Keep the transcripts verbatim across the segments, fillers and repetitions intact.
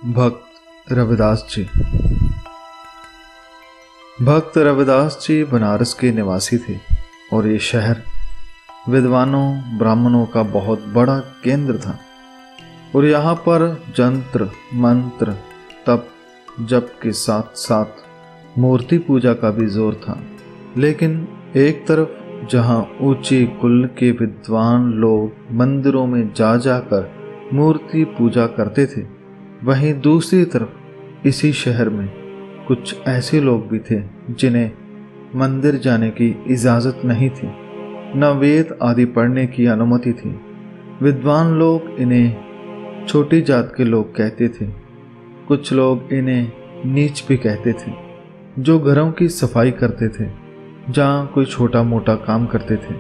भक्त रविदास जी। भक्त रविदास जी बनारस के निवासी थे और ये शहर विद्वानों ब्राह्मणों का बहुत बड़ा केंद्र था और यहाँ पर जंत्र मंत्र तप जप के साथ साथ मूर्ति पूजा का भी जोर था। लेकिन एक तरफ जहाँ ऊंचे कुल के विद्वान लोग मंदिरों में जा जाकर मूर्ति पूजा करते थे, वहीं दूसरी तरफ इसी शहर में कुछ ऐसे लोग भी थे जिन्हें मंदिर जाने की इजाज़त नहीं थी, न वेद आदि पढ़ने की अनुमति थी। विद्वान लोग इन्हें छोटी जात के लोग कहते थे, कुछ लोग इन्हें नीच भी कहते थे, जो घरों की सफाई करते थे, जहाँ कोई छोटा मोटा काम करते थे।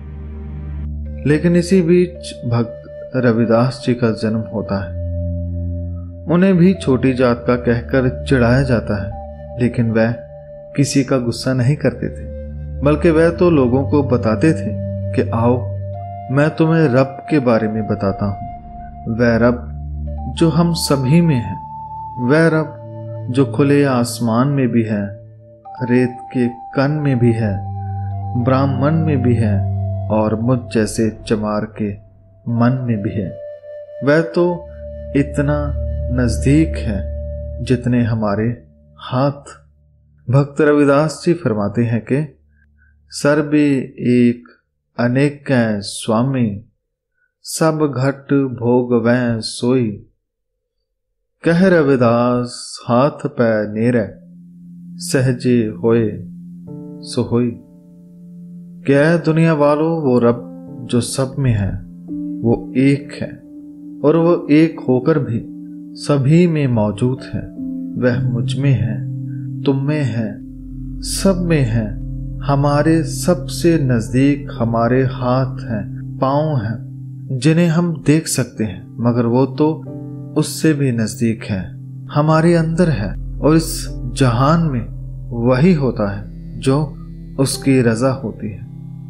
लेकिन इसी बीच भक्त रविदास जी का जन्म होता है। उन्हें भी छोटी जात का कहकर चिढ़ाया जाता है, लेकिन वह किसी का गुस्सा नहीं करते थे, बल्कि वह तो लोगों को बताते थे कि आओ मैं तुम्हें रब के बारे में बताता हूँ। वह रब जो हम सभी में है, वह रब जो खुले आसमान में भी है, रेत के कण में भी है, ब्राह्मण में भी है और मुझ जैसे चमार के मन में भी है। वह तो इतना नजदीक है जितने हमारे हाथ। भक्त रविदास जी फरमाते हैं कि सर्वे एक अनेक स्वामी, सब घट भोग वै सोई। कह रविदास हाथ पै नेरे, सहजे होए सो होई। क्या दुनिया वालों, वो रब जो सब में है वो एक है और वो एक होकर भी सभी में मौजूद है। वह मुझ में है, तुम में है, सब में है, हमारे सबसे नजदीक हमारे हाथ हैं, पांव हैं, जिन्हें हम देख सकते हैं, मगर वो तो उससे भी नजदीक है, हमारे अंदर है। और इस जहान में वही होता है जो उसकी रजा होती है।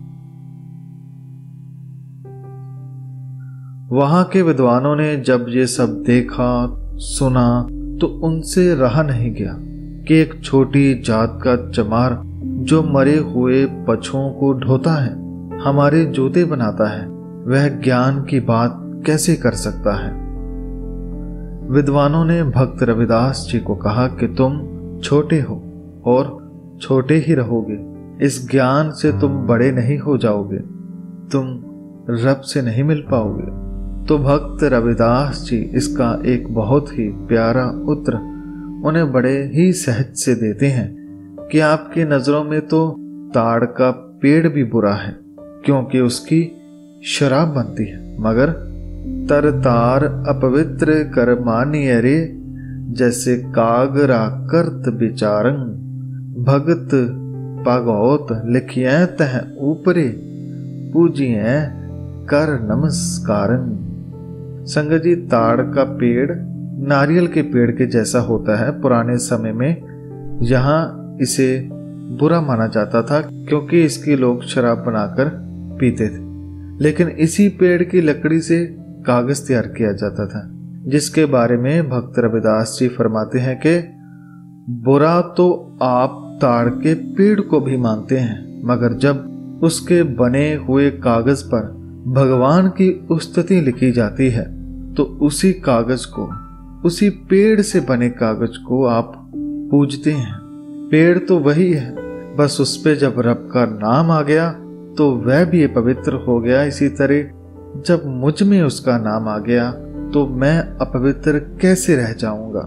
वहां के विद्वानों ने जब ये सब देखा सुना तो उनसे रहा नहीं गया कि एक छोटी जात का चमार जो मरे हुए पशुओं को ढोता है, हमारे जूते बनाता है, वह ज्ञान की बात कैसे कर सकता है। विद्वानों ने भक्त रविदास जी को कहा कि तुम छोटे हो और छोटे ही रहोगे, इस ज्ञान से तुम बड़े नहीं हो जाओगे, तुम रब से नहीं मिल पाओगे। तो भक्त रविदास जी इसका एक बहुत ही प्यारा उत्तर उन्हें बड़े ही सहज से देते हैं कि आपकी नजरों में तो ताड़ का पेड़ भी बुरा है, क्योंकि उसकी शराब बनती है, मगर तर तार अपवित्र कर मानिए रे, जैसे कागरा करत विचारंग। भगत पागौत लिखिए तह ऊपरे, पूजिए कर नमस्कारं। संगत जी, ताड़ का पेड़ नारियल के पेड़ के जैसा होता है। पुराने समय में यहाँ इसे बुरा माना जाता था क्योंकि इसकी लोग शराब बनाकर पीते थे, लेकिन इसी पेड़ की लकड़ी से कागज तैयार किया जाता था, जिसके बारे में भक्त रविदास जी फरमाते हैं कि बुरा तो आप ताड़ के पेड़ को भी मानते हैं, मगर जब उसके बने हुए कागज पर भगवान की स्तुति लिखी जाती है तो उसी कागज को, उसी पेड़ से बने कागज को आप पूजते हैं। पेड़ तो वही है, बस उस पे जब रब का नाम आ गया तो वह भी पवित्र हो गया। इसी तरह जब मुझ में उसका नाम आ गया तो मैं अपवित्र कैसे रह जाऊंगा।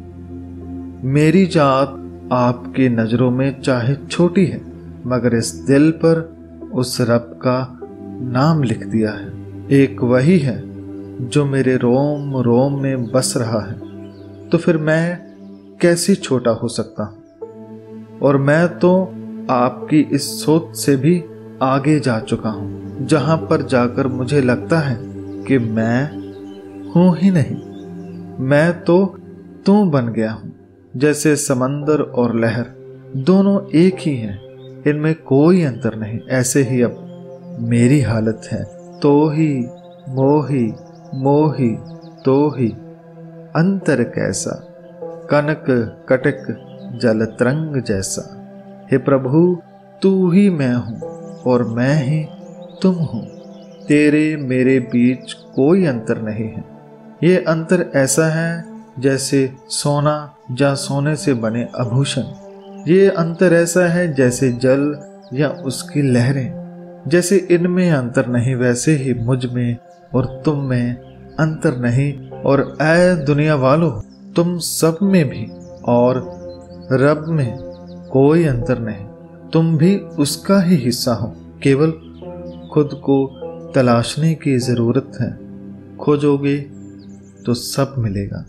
मेरी जात आपकी नजरों में चाहे छोटी है, मगर इस दिल पर उस रब का नाम लिख दिया है। एक वही है जो मेरे रोम रोम में बस रहा है, तो फिर मैं कैसे छोटा हो सकता हूँ। और मैं तो आपकी इस सोच से भी आगे जा चुका हूँ, जहां पर जाकर मुझे लगता है कि मैं हूं ही नहीं, मैं तो तू बन गया हूँ। जैसे समंदर और लहर दोनों एक ही हैं, इनमें कोई अंतर नहीं, ऐसे ही अब मेरी हालत है। तो ही मोही मोही तो ही अंतर कैसा, कनक कटक जल तरंग जैसा। हे प्रभु, तू ही मैं हूँ और मैं ही तुम हो। तेरे मेरे बीच कोई अंतर नहीं है। ये अंतर ऐसा है जैसे सोना या सोने से बने आभूषण। ये अंतर ऐसा है जैसे जल या उसकी लहरें। जैसे इनमें अंतर नहीं, वैसे ही मुझ में और तुम में अंतर नहीं। और ऐ दुनिया वालों, तुम सब में भी और रब में कोई अंतर नहीं। तुम भी उसका ही हिस्सा हो। केवल खुद को तलाशने की जरूरत है। खोजोगे तो सब मिलेगा।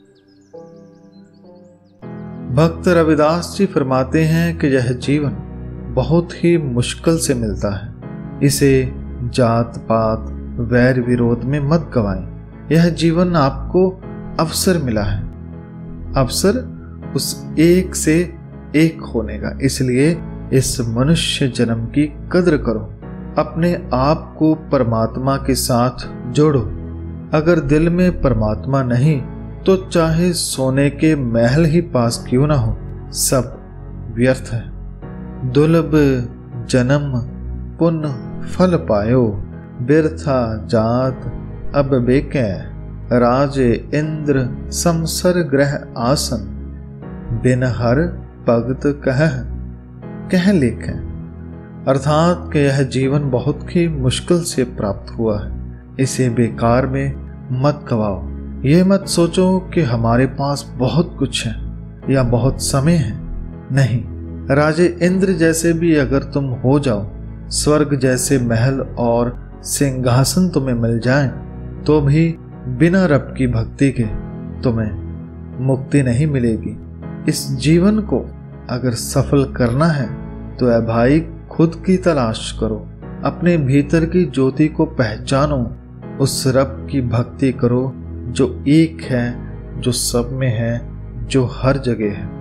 भक्त रविदास जी फरमाते हैं कि यह जीवन बहुत ही मुश्किल से मिलता है। इसे जात पात वैर विरोध में मत गवाएं। यह जीवन आपको अवसर मिला है, अवसर उस एक से एक होने का। इसलिए इस मनुष्य जन्म की कद्र करो। अपने आप को परमात्मा के साथ जोड़ो। अगर दिल में परमात्मा नहीं तो चाहे सोने के महल ही पास क्यों ना हो, सब व्यर्थ है। दुर्लभ जन्म पुण्य फल पायो, बिरथा जात अब बेकै। राजे इंद्र समसर ग्रह आसन, बिन हर भगत कह कह लेखें। अर्थात कि यह जीवन बहुत ही मुश्किल से प्राप्त हुआ है। इसे बेकार में मत गवाओ। ये मत सोचो कि हमारे पास बहुत कुछ है या बहुत समय है। नहीं, राजे इंद्र जैसे भी अगर तुम हो जाओ, स्वर्ग जैसे महल और सिंहासन तुम्हें मिल जाए, तो भी बिना रब की भक्ति के तुम्हें मुक्ति नहीं मिलेगी। इस जीवन को अगर सफल करना है तो ऐ भाई, खुद की तलाश करो। अपने भीतर की ज्योति को पहचानो। उस रब की भक्ति करो जो एक है, जो सब में है, जो हर जगह है।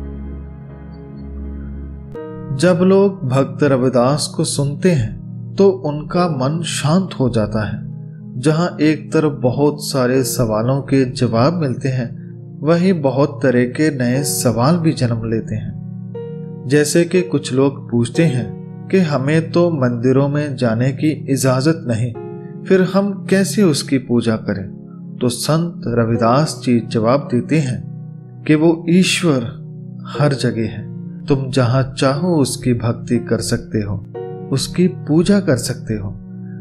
जब लोग भक्त रविदास को सुनते हैं तो उनका मन शांत हो जाता है। जहां एक तरफ बहुत सारे सवालों के जवाब मिलते हैं, वहीं बहुत तरह के नए सवाल भी जन्म लेते हैं। जैसे कि कुछ लोग पूछते हैं कि हमें तो मंदिरों में जाने की इजाजत नहीं, फिर हम कैसे उसकी पूजा करें? तो संत रविदास जी जवाब देते हैं कि वो ईश्वर हर जगह है। तुम जहां चाहो उसकी भक्ति कर सकते हो, उसकी पूजा कर सकते हो।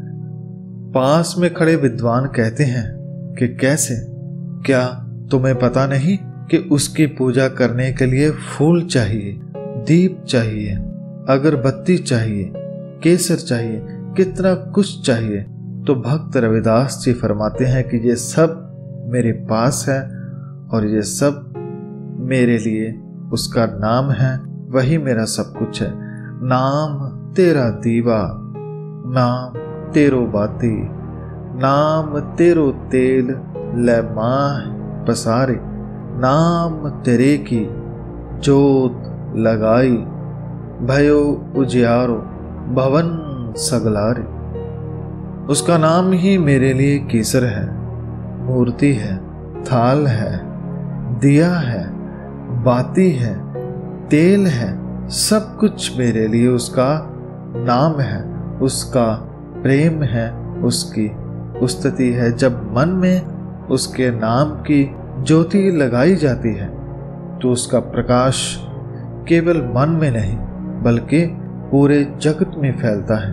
पास में खड़े विद्वान कहते हैं कि कैसे? क्या तुम्हें पता नहीं कि उसकी पूजा करने के लिए फूल चाहिए, दीप चाहिए, अगरबत्ती चाहिए, केसर चाहिए, कितना कुछ चाहिए। तो भक्त रविदास जी फरमाते हैं कि ये सब मेरे पास है और ये सब मेरे लिए उसका नाम है, वही मेरा सब कुछ है। नाम तेरा दीवा, नाम तेरो बाती, नाम तेरो तेल ले माह पसारे। नाम तेरे की जोत लगाई, भयो उजियारो भवन सगलारे। उसका नाम ही मेरे लिए केसर है, मूर्ति है, थाल है, दिया है, बाती है, तेल है। सब कुछ मेरे लिए उसका नाम है, उसका प्रेम है, उसकी उस्तति है। जब मन में उसके नाम की ज्योति लगाई जाती है तो उसका प्रकाश केवल मन में नहीं बल्कि पूरे जगत में फैलता है।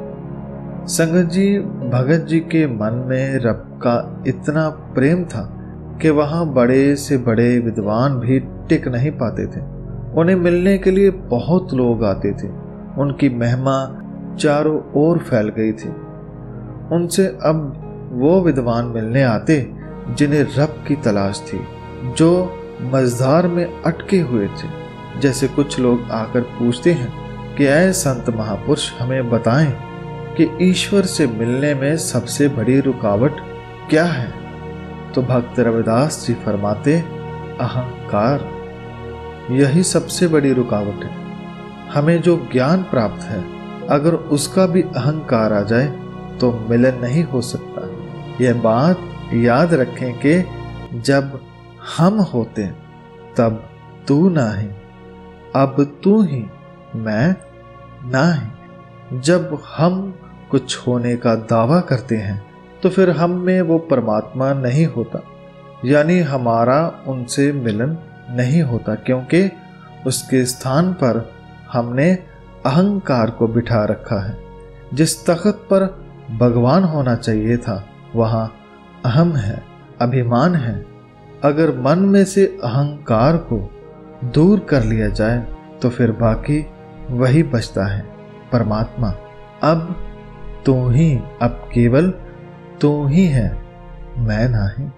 संगत जी, भगत जी के मन में रब का इतना प्रेम था कि वहां बड़े से बड़े विद्वान भी टिक नहीं पाते थे। उन्हें मिलने के लिए बहुत लोग आते थे। उनकी महिमा चारों ओर फैल गई थी। उनसे अब वो विद्वान मिलने आते जिन्हें रब की तलाश थी, जो मझधार में अटके हुए थे। जैसे कुछ लोग आकर पूछते हैं कि ऐ संत महापुरुष, हमें बताएं कि ईश्वर से मिलने में सबसे बड़ी रुकावट क्या है? तो भक्त रविदास जी फरमाते, अहंकार। यही सबसे बड़ी रुकावट है। हमें जो ज्ञान प्राप्त है, अगर उसका भी अहंकार आ जाए तो मिलन नहीं हो सकता। यह बात याद रखें कि जब हम होते तब तू नाही, अब तू ही मैं नाही। जब हम कुछ होने का दावा करते हैं तो फिर हम में वो परमात्मा नहीं होता, यानी हमारा उनसे मिलन नहीं होता, क्योंकि उसके स्थान पर हमने अहंकार को बिठा रखा है। जिस तख्त पर भगवान होना चाहिए था वहाँ अहम है, अभिमान है। अगर मन में से अहंकार को दूर कर लिया जाए तो फिर बाकी वही बचता है, परमात्मा। अब तू ही, अब केवल तू ही है, मैं नहीं।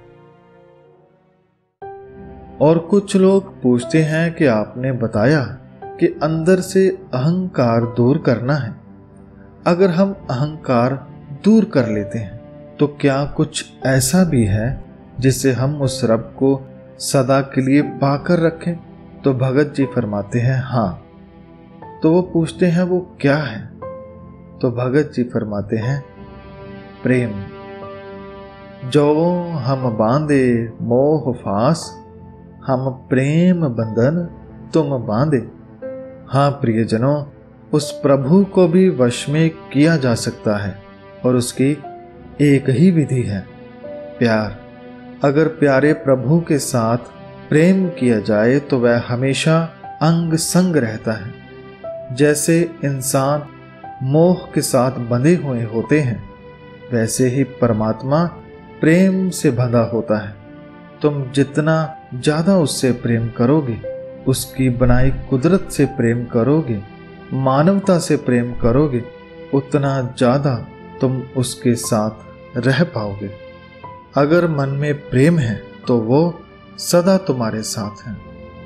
और कुछ लोग पूछते हैं कि आपने बताया कि अंदर से अहंकार दूर करना है। अगर हम अहंकार दूर कर लेते हैं तो क्या कुछ ऐसा भी है जिससे हम उस रब को सदा के लिए पाकर रखें? तो भगत जी फरमाते हैं हाँ। तो वो पूछते हैं वो क्या है? तो भगत जी फरमाते हैं प्रेम। जो हम बांधे मोह फास, हम प्रेम बंधन तुम बांधे। हाँ प्रियजनों, उस प्रभु को भी वश में किया जा सकता है और उसकी एक ही विधि है, प्यार। अगर प्यारे प्रभु के साथ प्रेम किया जाए तो वह हमेशा अंग संग रहता है। जैसे इंसान मोह के साथ बंधे हुए होते हैं, वैसे ही परमात्मा प्रेम से बंधा होता है। तुम जितना ज्यादा उससे प्रेम करोगे, उसकी बनाई कुदरत से प्रेम करोगे, मानवता से प्रेम करोगे, उतना ज्यादा तुम उसके साथ रह पाओगे। अगर मन में प्रेम है तो वो सदा तुम्हारे साथ है।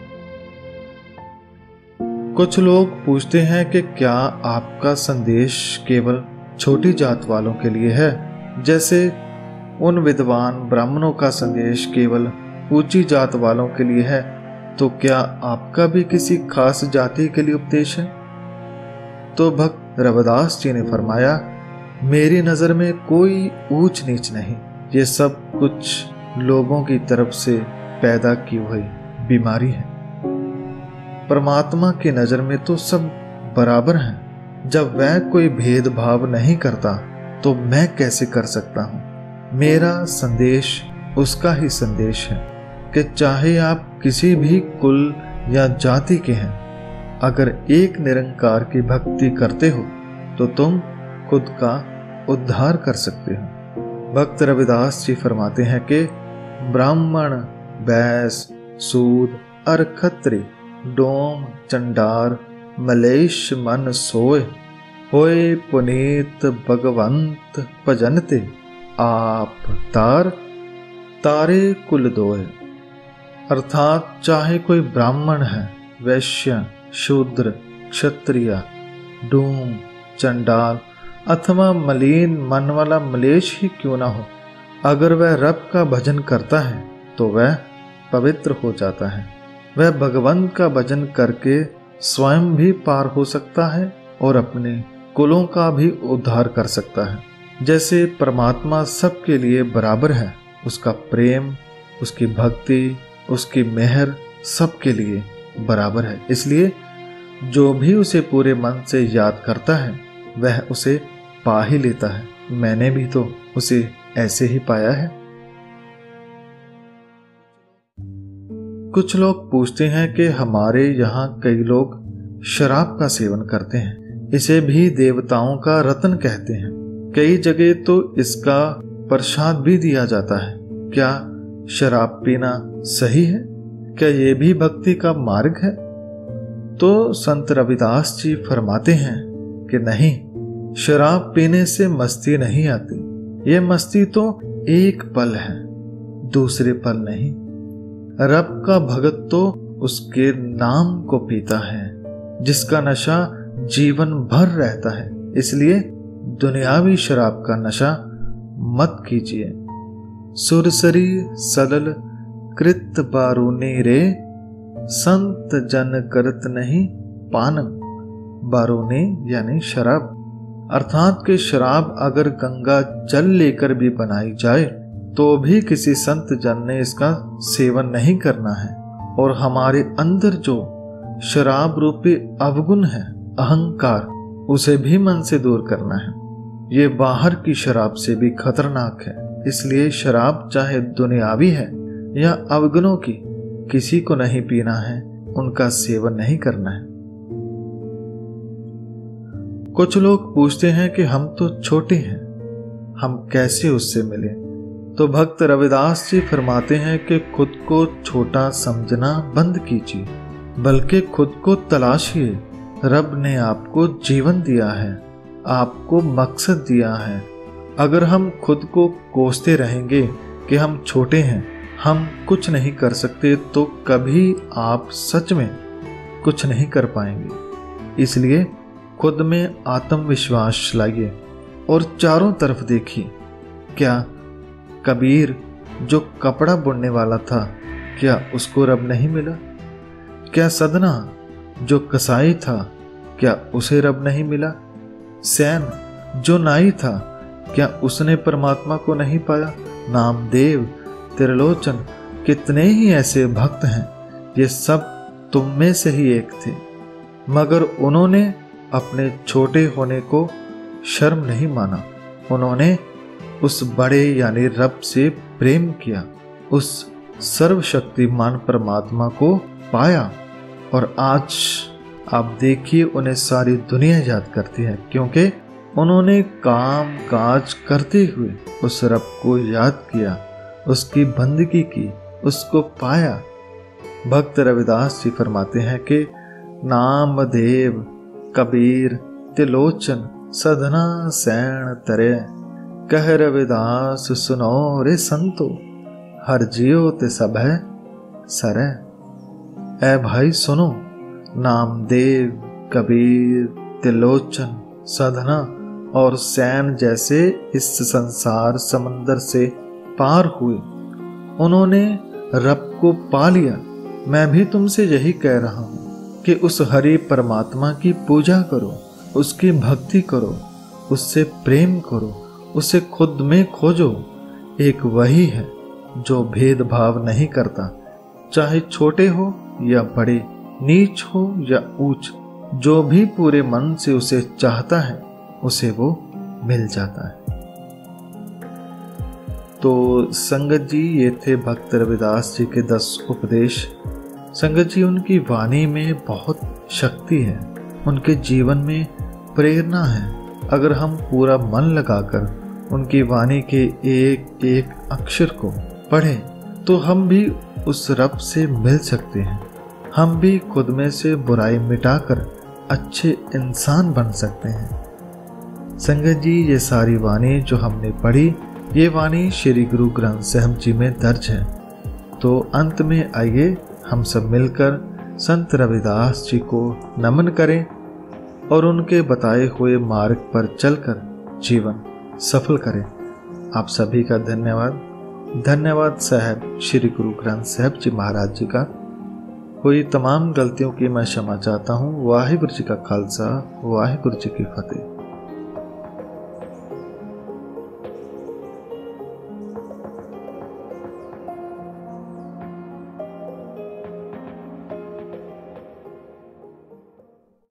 कुछ लोग पूछते हैं कि क्या आपका संदेश केवल छोटी जात वालों के लिए है? जैसे उन विद्वान ब्राह्मणों का संदेश केवल ऊंची जात वालों के लिए है, तो क्या आपका भी किसी खास जाति के लिए उपदेश है? तो भक्त रविदास जी ने फरमाया, मेरी नजर में कोई ऊंच नीच नहीं, ये सब कुछ लोगों की तरफ से पैदा की हुई बीमारी है। परमात्मा की नजर में तो सब बराबर हैं। जब वह कोई भेदभाव नहीं करता तो मैं कैसे कर सकता हूँ? मेरा संदेश उसका ही संदेश है कि चाहे आप किसी भी कुल या जाति के हैं, अगर एक निरंकार की भक्ति करते हो तो तुम खुद का उद्धार कर सकते हो। भक्त रविदास जी फरमाते हैं कि ब्राह्मण, वैश्य, सूद और खत्री, डोम, चंडार, मलेश मन सोए, होए पुनीत भगवंत भजनते, आप तार तारे कुल दोए। अर्थात चाहे कोई ब्राह्मण है, वैश्य, शूद्र, क्षत्रिय, डूम, चंडाल अथवा मलिन मन वाला मलेश ही क्यों ना हो, अगर वह रब का भजन करता है तो वह पवित्र हो जाता है। वह भगवंत का भजन करके स्वयं भी पार हो सकता है और अपने कुलों का भी उद्धार कर सकता है। जैसे परमात्मा सबके लिए बराबर है, उसका प्रेम, उसकी भक्ति, उसकी मेहर सबके लिए बराबर है। इसलिए जो भी उसे पूरे मन से याद करता है वह उसे पा ही लेता है। मैंने भी तो उसे ऐसे ही पाया है। कुछ लोग पूछते हैं कि हमारे यहाँ कई लोग शराब का सेवन करते हैं, इसे भी देवताओं का रत्न कहते हैं। कई जगह तो इसका प्रसाद भी दिया जाता है। क्या शराब पीना सही है? क्या ये भी भक्ति का मार्ग है? तो संत रविदास जी फरमाते हैं कि नहीं, शराब पीने से मस्ती नहीं आती। ये मस्ती तो एक पल है, दूसरे पल नहीं। रब का भगत तो उसके नाम को पीता है, जिसका नशा जीवन भर रहता है। इसलिए दुनियावी शराब का नशा मत कीजिए। सुरसरी सलल कृत बारूनी रे, संत जन करत नहीं पान। बारूनी यानी शराब, अर्थात कि शराब अगर गंगा जल लेकर भी बनाई जाए तो भी किसी संत जन ने इसका सेवन नहीं करना है। और हमारे अंदर जो शराब रूपी अवगुण है, अहंकार, उसे भी मन से दूर करना है। ये बाहर की शराब से भी खतरनाक है। इसलिए शराब चाहे दुनियावी है या अवगुणों की, किसी को नहीं पीना है, उनका सेवन नहीं करना है। कुछ लोग पूछते हैं कि हम तो छोटे हैं, हम कैसे उससे मिले? तो भक्त रविदास जी फरमाते हैं कि खुद को छोटा समझना बंद कीजिए, बल्कि खुद को तलाशिए। रब ने आपको जीवन दिया है, आपको मकसद दिया है। अगर हम खुद को कोसते रहेंगे कि हम छोटे हैं, हम कुछ नहीं कर सकते, तो कभी आप सच में कुछ नहीं कर पाएंगे। इसलिए खुद में आत्मविश्वास लाइए और चारों तरफ देखिए। क्या कबीर जो कपड़ा बुनने वाला था, क्या उसको रब नहीं मिला? क्या सदना जो कसाई था, क्या उसे रब नहीं मिला? सैन जो नाई था, क्या उसने परमात्मा को नहीं पाया? नामदेव, त्रिलोचन, कितने ही ऐसे भक्त हैं, ये सब तुम में से ही एक थे, मगर उन्होंने अपने छोटे होने को शर्म नहीं माना। उन्होंने उस बड़े यानी रब से प्रेम किया, उस सर्वशक्तिमान परमात्मा को पाया। और आज आप देखिए, उन्हें सारी दुनिया याद करती है, क्योंकि उन्होंने काम काज करते हुए उस रब को याद किया, उसकी बंदगी की, उसको पाया। भक्त रविदास जी फरमाते हैं कि नामदेव, कबीर, त्रिलोचन, सधना सैन तरे, कह रविदास सुनो रे संतो, हर जियो ते सब है सरे। ऐ भाई सुनो, नामदेव, कबीर, त्रिलोचन, साधना और सैन जैसे इस संसार समंदर से पार हुए, उन्होंने रब को पा लिया। मैं भी तुमसे यही कह रहा हूं कि उस हरि परमात्मा की पूजा करो, उसकी भक्ति करो, उससे प्रेम करो, उसे खुद में खोजो। एक वही है जो भेदभाव नहीं करता, चाहे छोटे हो या बड़े, नीच हो या ऊंच, जो भी पूरे मन से उसे चाहता है, उसे वो मिल जाता है। तो संगत जी, ये थे भक्त रविदास जी के दस उपदेश। संगत जी, उनकी वाणी में बहुत शक्ति है, उनके जीवन में प्रेरणा है। अगर हम पूरा मन लगाकर उनकी वाणी के एक एक अक्षर को पढ़ें, तो हम भी उस रब से मिल सकते हैं। हम भी खुद में से बुराई मिटाकर अच्छे इंसान बन सकते हैं। संगत जी, ये सारी वाणी जो हमने पढ़ी, ये वाणी श्री गुरु ग्रंथ साहिब जी में दर्ज है। तो अंत में आइए हम सब मिलकर संत रविदास जी को नमन करें और उनके बताए हुए मार्ग पर चलकर जीवन सफल करें। आप सभी का धन्यवाद। धन्यवाद साहब श्री गुरु ग्रंथ साहिब जी महाराज जी का। हुई तमाम गलतियों की मैं क्षमा चाहता हूँ। वाहिगुरु जी का खालसा, वाहिगुरु जी की फतेह।